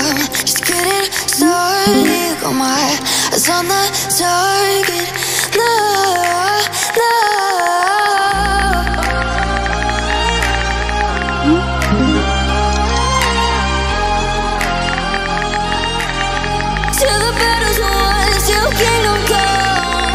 just getting started. Got my eyes on the target. No, no. Till the battle's won, till kingdom come.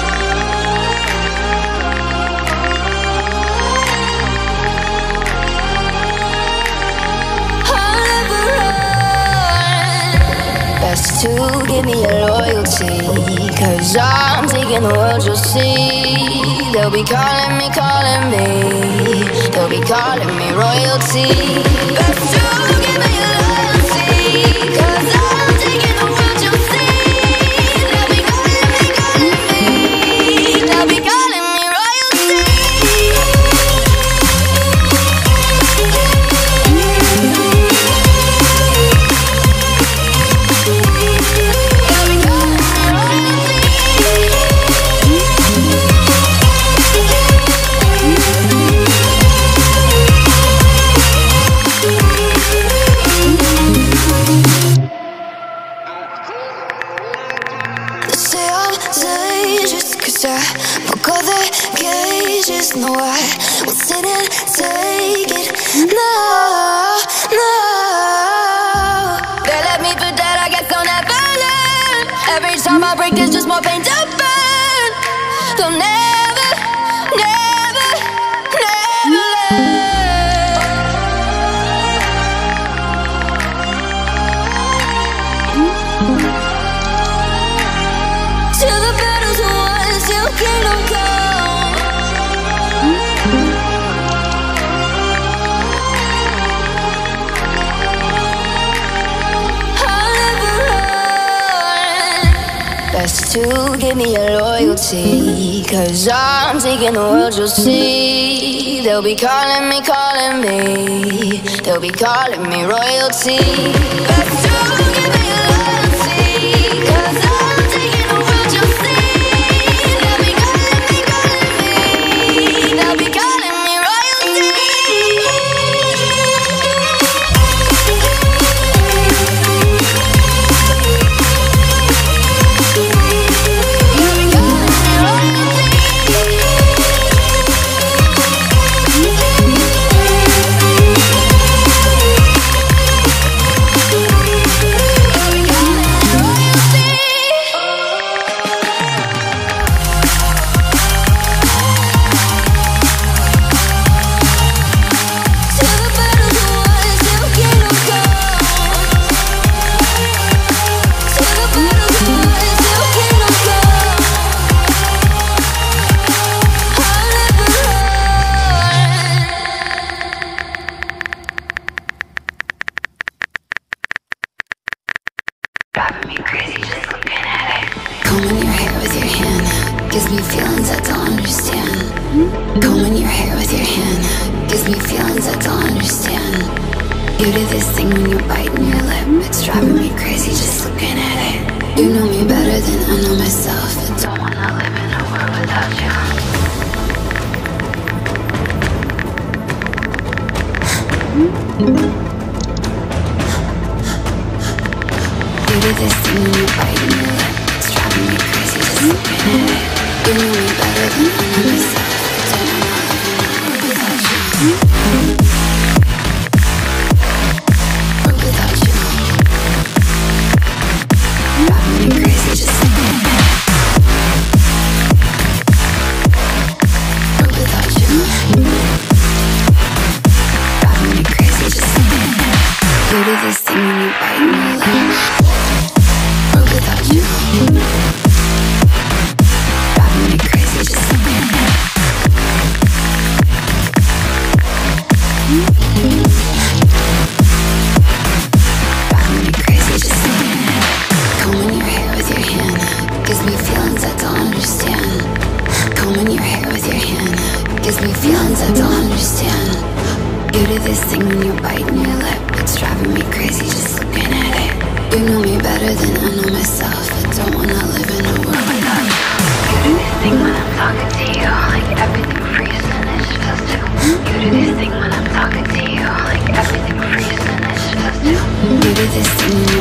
I'll never run. Best to give me your loyalty, 'cause I'm taking the world, you'll see. They'll be calling me, they'll be calling me royalty. Best to give me your loyalty, 'cause I'm taking the world, you'll see. They'll be calling me, they'll be calling me royalty. Say I'm dangerous, 'cause I broke all the cages. No, I won't sit and take it. No, no. They left me for dead, I guess I'll never learn. Every time I break, there's just more pain to burn. They'll never, never, never learn. Till the battle's won, till kingdom come. I'll never run. Best to give me your loyalty, 'cause I'm taking the world, you'll see. They'll be calling me, they'll be calling me royalty. Best to give me your loyalty, 'cause I'm taking the world, you'll see. They'll be calling me, they'll be calling me royalty. Driving me crazy just looking at it. Combing your hair with your hand gives me feelings I don't understand. Combing your hair with your hand gives me feelings I don't understand. You do this thing when you're biting your lip. It's driving me crazy just looking at it. You know me better than I know myself. I don't wanna live in a world without you. You do this thing when you're biting your lip. It's driving me crazy just looking at it. You know me better than I know myself. I don't wanna live in a world without you. World without you. Driving me crazy just looking at it. World without you. Driving me crazy just looking at it. You do this thing when you're biting your lip. World without you. Driving me crazy just looking at it. Driving me crazy just looking at it. Combing your hair with your hand gives me feelings I don't understand. Combing your hair with your hand gives me feelings I don't understand. You do this thing when you're biting your lip. It's driving me crazy just looking at it. You know me better than I know myself. I don't wanna live in a world without you. You do this thing when I'm talking to you, like everything freezes and it's supposed to. You do this thing when I'm talking to you, like everything freezes and it's supposed to. You do this thing when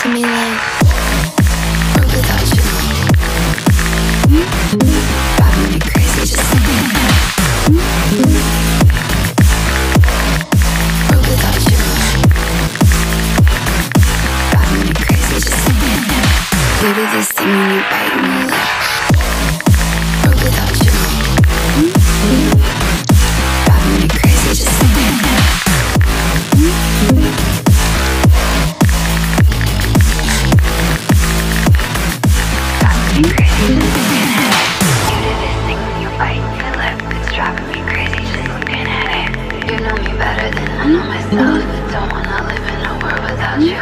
to me like we're without you. Driving me crazy just saying we're without you. Driving me crazy just saying you do this to me and you bite me like we're without you. Driving me crazy just saying myself, don't wanna live in a world without you.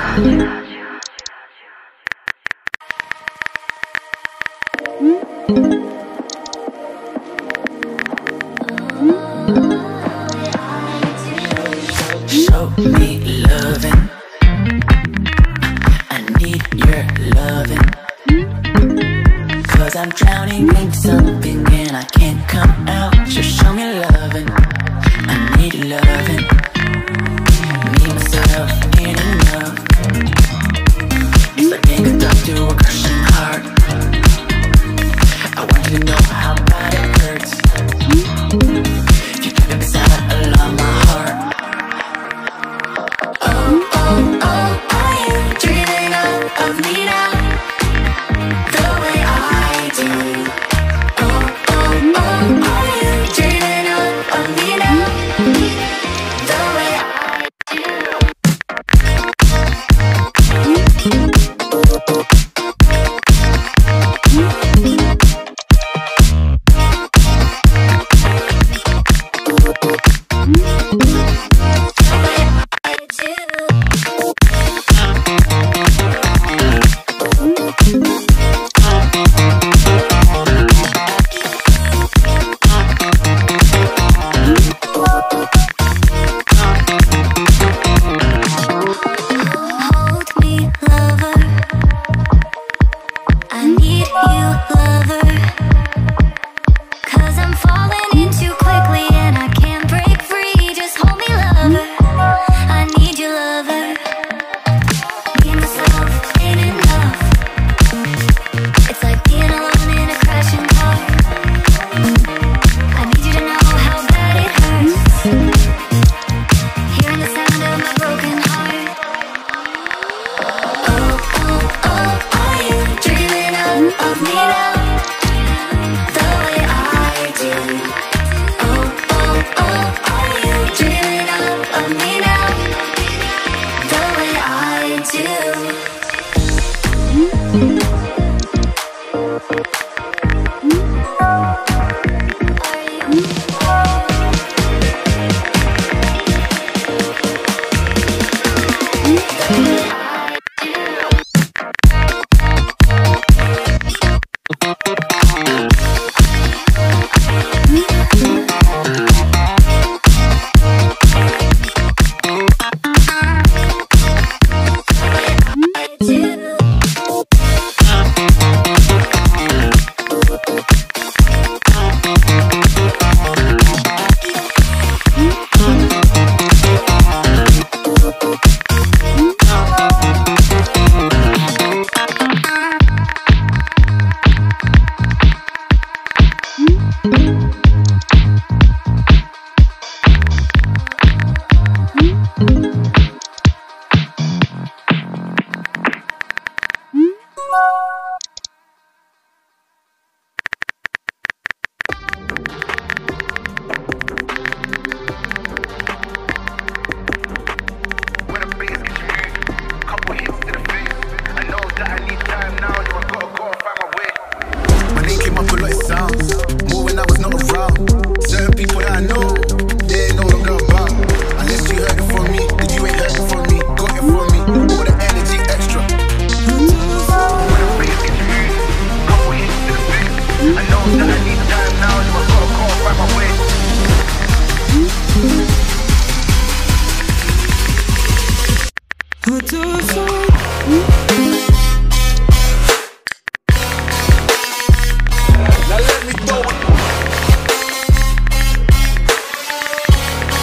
Show me loving. I need your loving. 'Cause I'm drowning in something and I can't come out. Just show me loving. I need loving. Myself ain't enough. It's like being conducted to a crushing heart. I want you to know how bad it hurts. You keep it beside along my heart. Oh, oh, oh, are you dreaming of me now? The way I do. Oh, oh, oh, are you dreaming of me now? The way I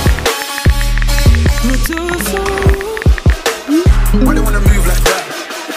Why they wanna move like that?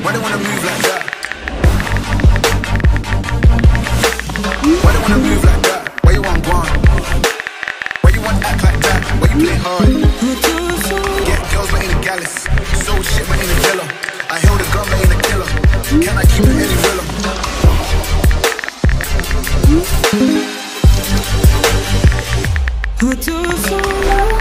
Why they wanna move like that? Why they wanna move like that? Why you want one? Why you want act like that? Why you play hard? Get girls but ain't a gallus. Sold shit but ain't a killer. I held a gun but ain't a killer. Can I keep it any realer? Who do it for love?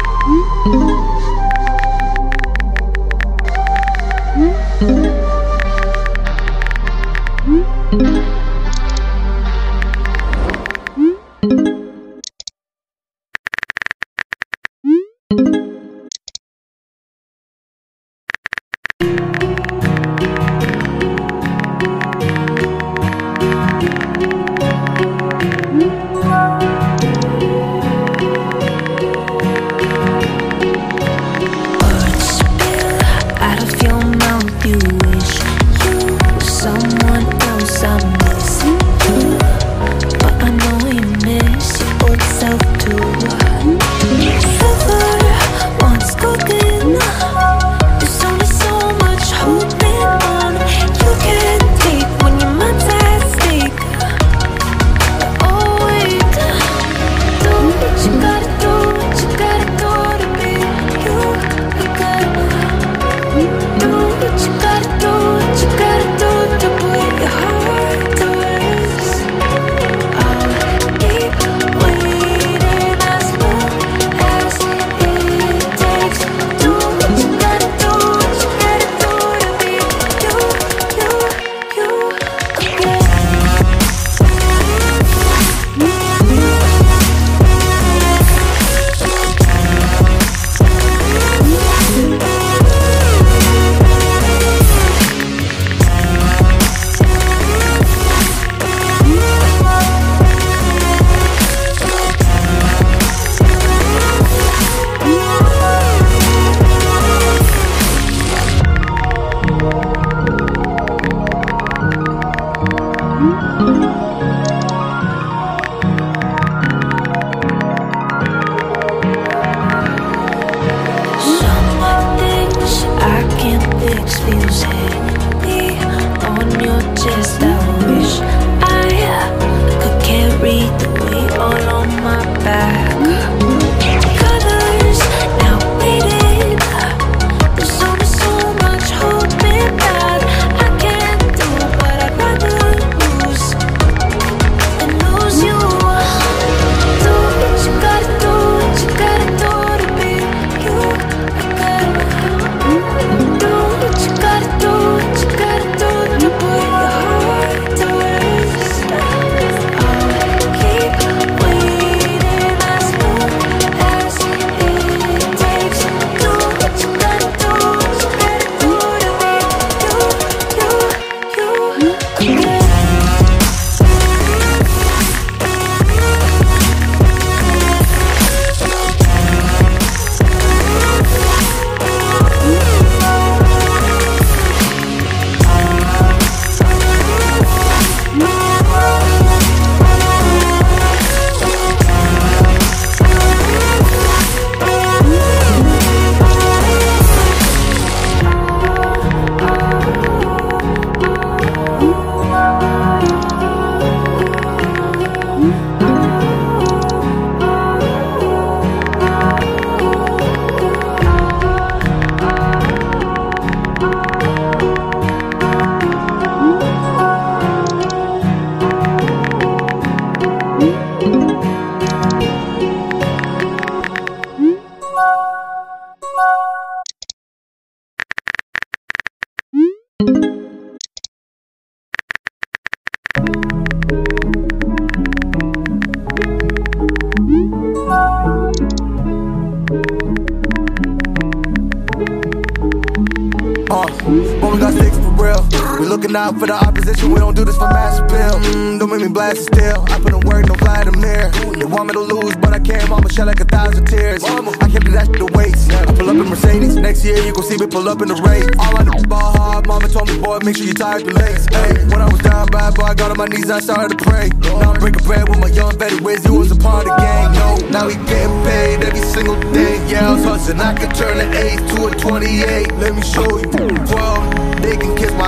But we got sticks for real. We looking out for the opposition, we don't do this for mass appeal. Don't make me blast it still. I put in work, no Vladimir. They want me to lose, but I can't. Mama shed like 1,000 tears. I can't do that shit to waste. I pull up in Mercedes. Next year you gon' see me pull up in the race. All I know is ball hard. Mama told me, boy, make sure you tie the legs. Hey, when I was down bad, boy, I got on my knees and I started to pray. Now I'm breaking bread with my young Betty Wiz. You was a part of the gang. No, now we getting paid every single day. Yeah, I was hustling. I could turn an 8 to a 28. Let me show you. 12, they can kiss my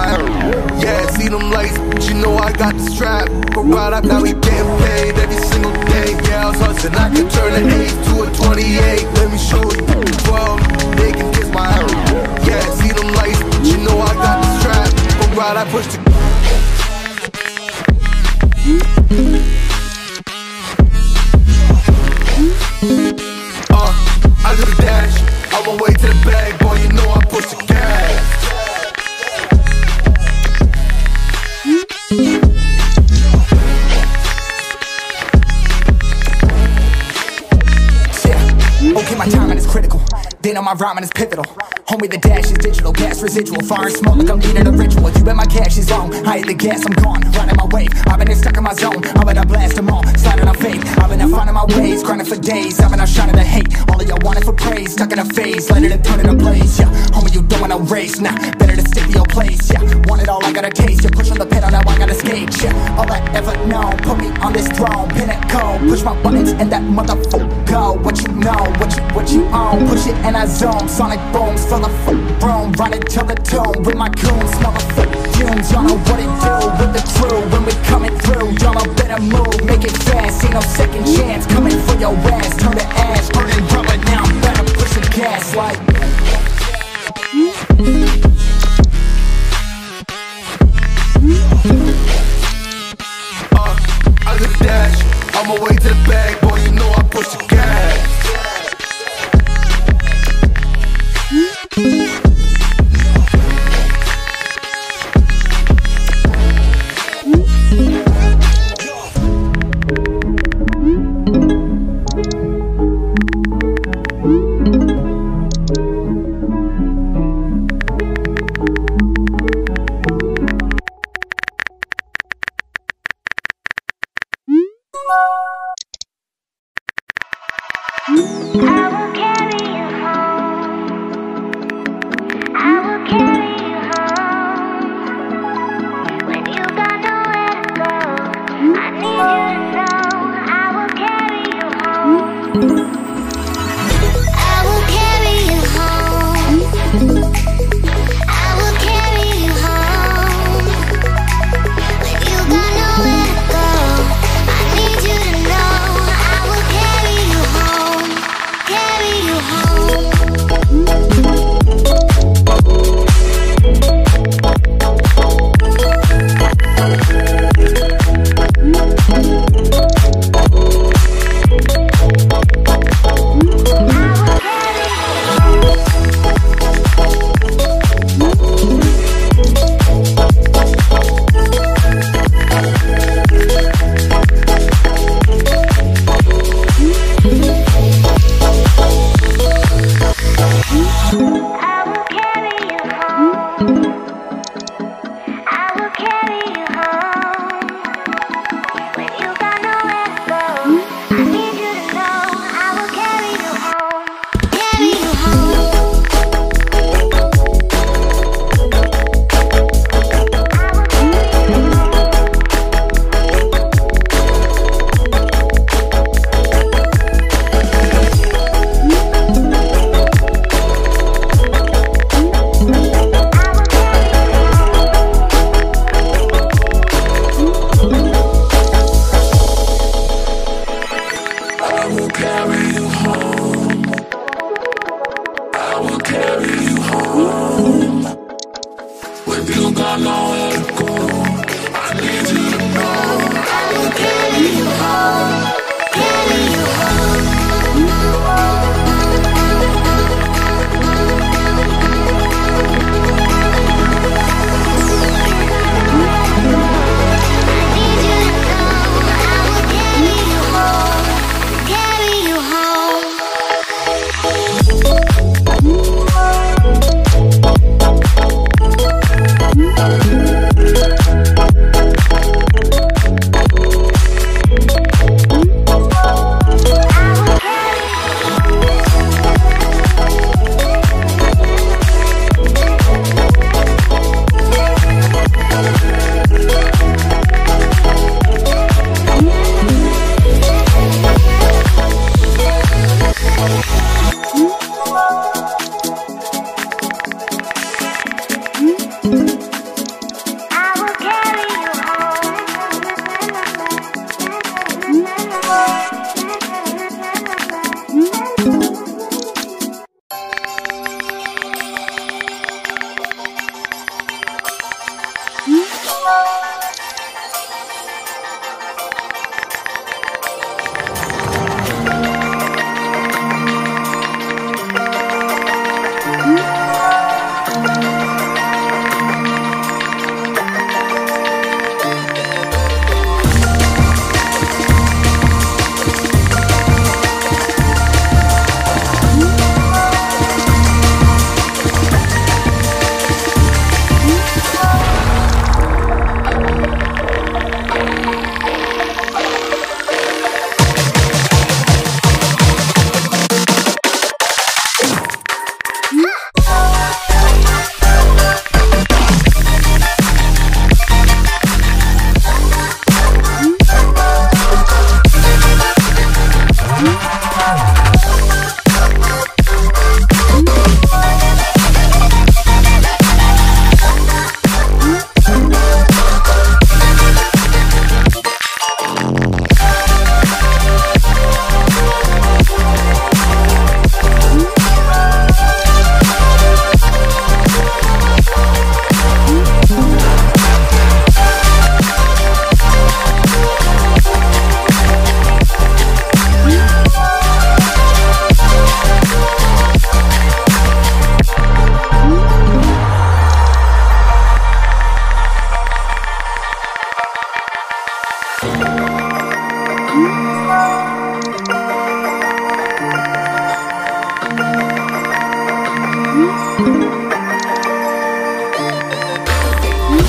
got the strap. Go right up, now we getting paid every single day. Yeah, I was hustling, I can turn an 8 to a 28. Let me show you 12, they can kiss my arrow. Yeah, see them lights, but you know I got the strap. Go right, I push the I do the dash, on my way to the bag, boy, you know I push the gas. Yeah, okay, my timing is critical. Then on my rhyming is pivotal. Homie, the dash is digital, gas residual. Fire and smoke like I'm needing a ritual. You bet my cash is long, I hit the gas, I'm gone. Riding my wave, I've been stuck in my zone. I'm gonna blast them all, sliding on fade. I've been out finding my ways, grinding for days. I've been out shining the hate, all of y'all wanted for praise. Stuck in a phase, letting it turn in a blaze. Yeah, homie, you don't wanna race, nah, better to stick to your place. Yeah, want it all, I gotta taste. You push on the pedal, now I gotta skate. Yeah, all I ever known, put me on this throne. Pinnacle, push my buttons and that motherfucker go. What you know, what you own. Push it and I zone, sonic booms, fill the room. Run it till the tune with my goons. Smell the fumes, y'all know what it do with the crew. When we coming through, y'all know better move. Make it fast, ain't no second chance. Coming for your ass, turn to ash. Burning rubber, now I'm better pushing gas like I do the dash, on my way to the bag, boy, you know I push the gas.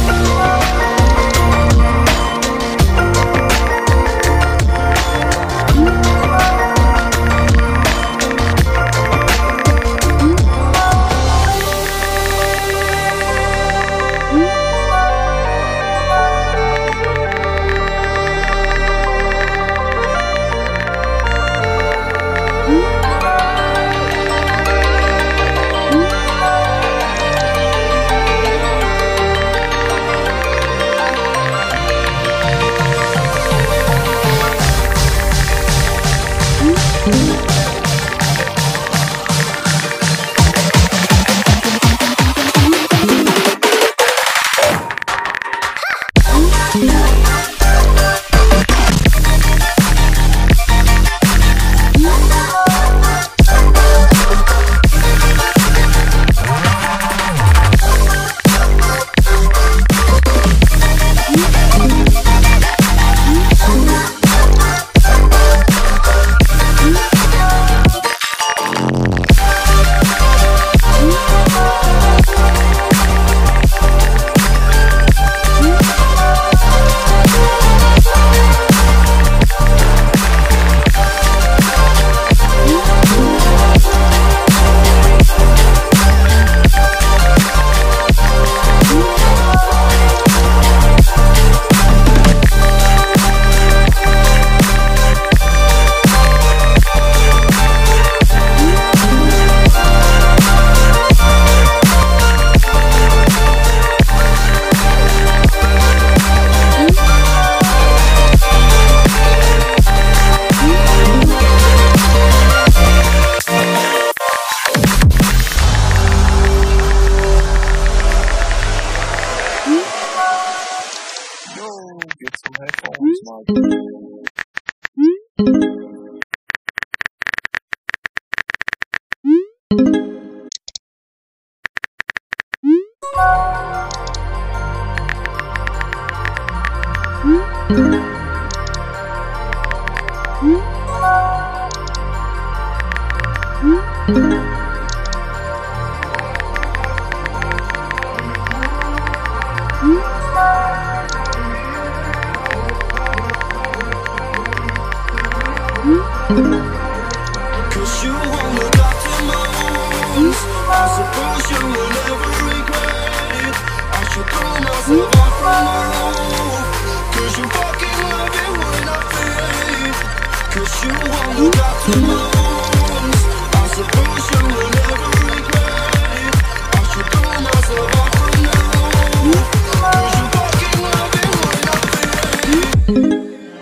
Cause you won't look up to moons. I suppose you will never regret it. I should throw myself out from the roof. Cause you fucking love it when I fade. Cause you won't look up to moons. I suppose you will never regret it. I should throw myself out from the roof. Cause you fucking love it when I fade.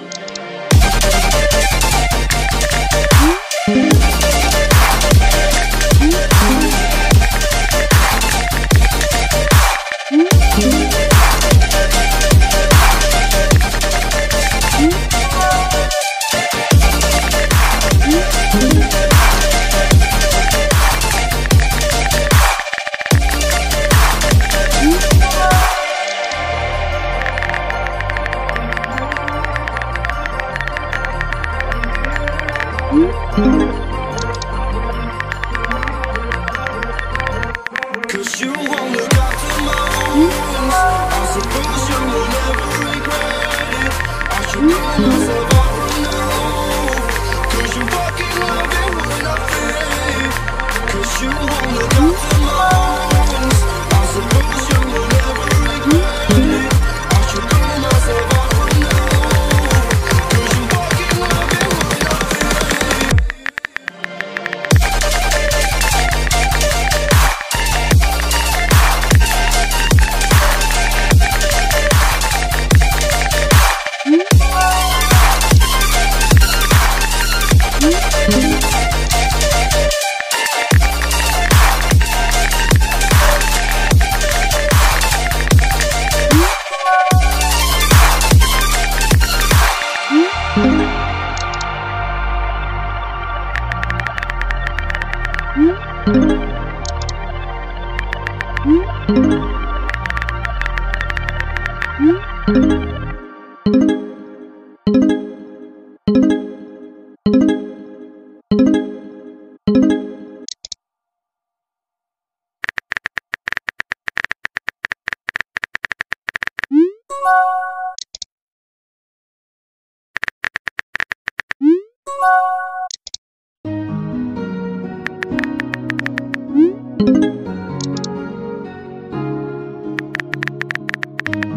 Cause you won't look up to moons. I suppose you will never regret it. I should throw myself out from the roof. Cause you fucking love it when I fade. Cause you won't look up to moons. I suppose you will never regret it. I should throw myself out from the roof. Cause you fucking love it when I fade.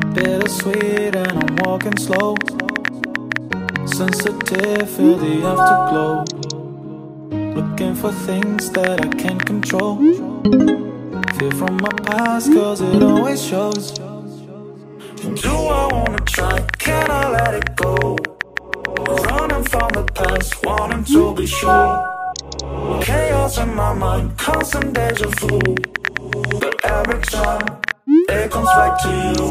bittersweet and I'm walking slow. Sensitive, feel the afterglow. Looking for things that I can't control. Fear from my past, cause it always shows. Do I wanna try? Can I let it go? Running from the past, wanting to be sure. Chaos in my mind, constant deja vu. But every time, it comes back to you.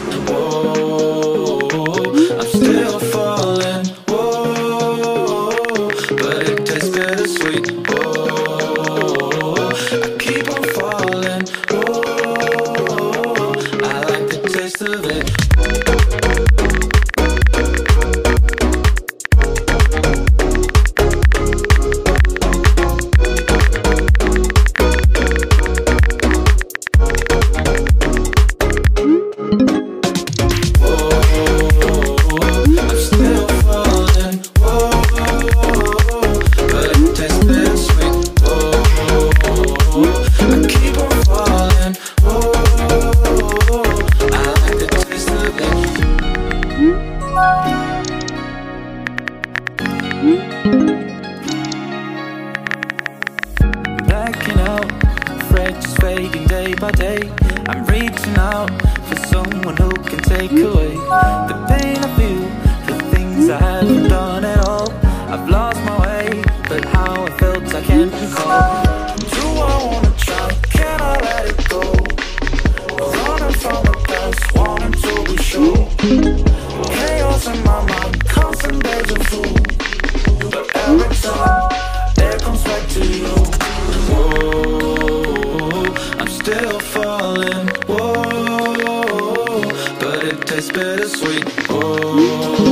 Whoa, I'm still falling. Whoa, but it tastes bittersweet. Whoa, I keep on falling. Whoa, I like the taste of it. Blacking out, afraid just fading day by day. I'm reaching out for someone who can take away the pain I feel, the things I haven't done at all. I've lost my way, but how I felt I can't recall. Do I wanna try? Can I let it go? Running from the past, wanting to be sure. Chaos in my mind, constant deja vu. But every time, it comes back to you. Whoa, I'm still falling. Whoa, but it tastes bittersweet. Whoa.